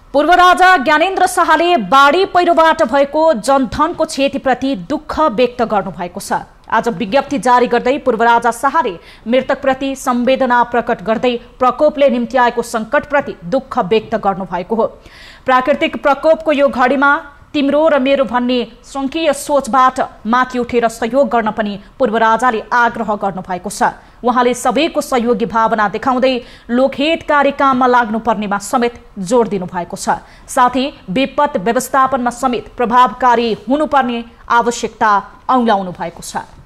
पूर्व राजा ज्ञानेन्द्र शाहले बाढी पहिरोबाट भएको जनधनको क्षतिप्रति दुःख व्यक्त गर्नुभएको छ। आज विज्ञप्ति जारी गर्दै पूर्व राजा शाहले मृतकप्रति संवेदना प्रकट गर्दै प्रकोपले निम्ति आएको संकटप्रति दुःख व्यक्त गर्नुभएको हो। प्राकृतिक प्रकोपको यो घडीमा तिम्रो र मेरो भन्ने संकीय सोचबाट माथि उठेर सहयोग गर्न पनि पूर्व राजाले आग्रह गर्नुभएको छ। उहाँले सबैको सहयोगी भावना देखाउँदै लोकहितकारी काममा लाग्नुपर्नेमा समेत जोड दिनुभएको छ। साथै विपद व्यवस्थापनमा समेत प्रभावकारी हुनुपर्ने आवश्यकता औँल्याउनु भएको छ।